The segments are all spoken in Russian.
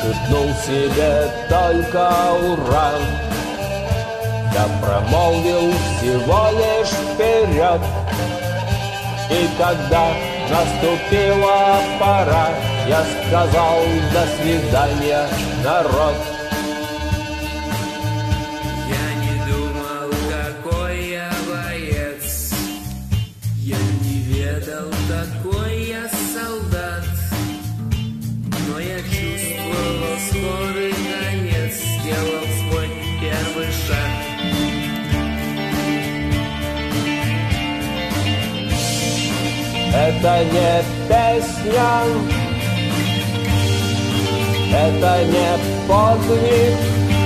шепнул себе только ура. Я промолвил всего лишь вперед. И когда наступила пора, я сказал: до свидания, народ. Я не думал, какой я боец, я не ведал, какой я солдат, но я чувствовал скорый конец, сделал свой первый шаг. Это не песня, это не подвиг,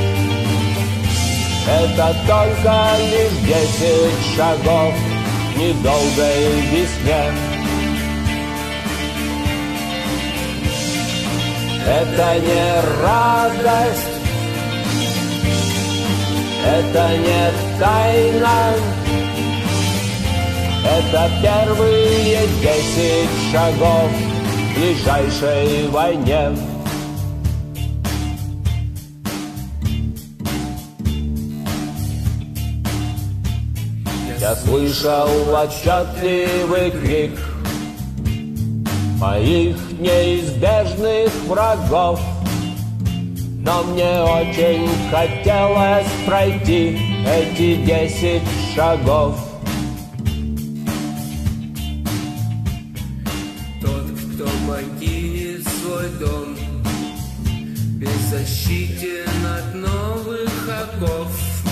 это только лишь 10 шагов к недолгой весне. Это не радость, это не тайна, это первые 10 шагов в ближайшей войне. Я слышал отчетливый крик моих неизбежных врагов, но мне очень хотелось пройти эти 10 шагов. Кто покинет свой дом, беззащитен от новых оков,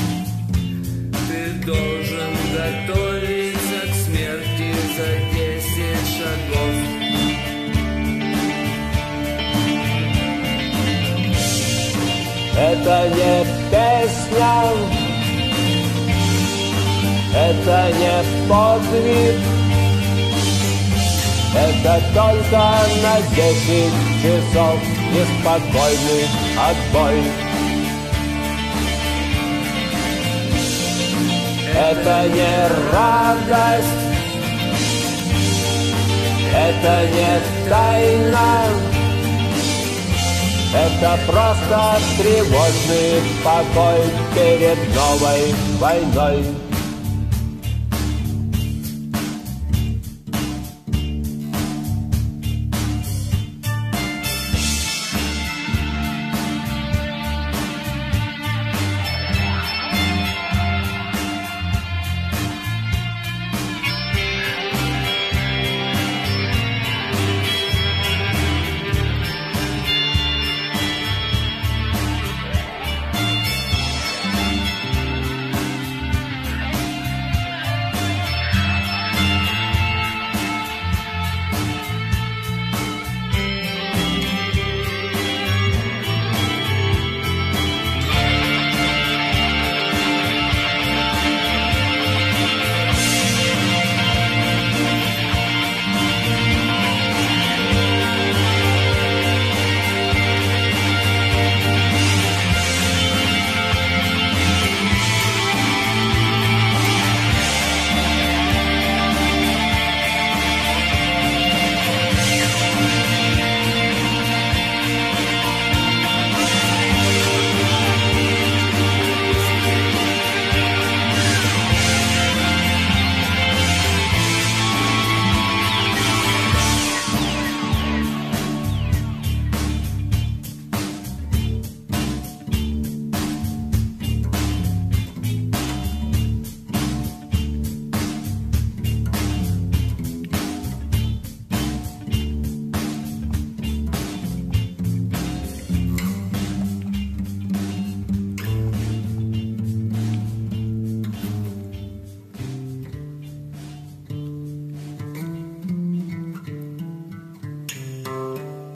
ты должен готовиться к смерти за 10 шагов. Это не песня, это не подвиг, это только на 10 часов неспокойный отбой. Это не радость, это не тайна, это просто тревожный покой перед новой войной.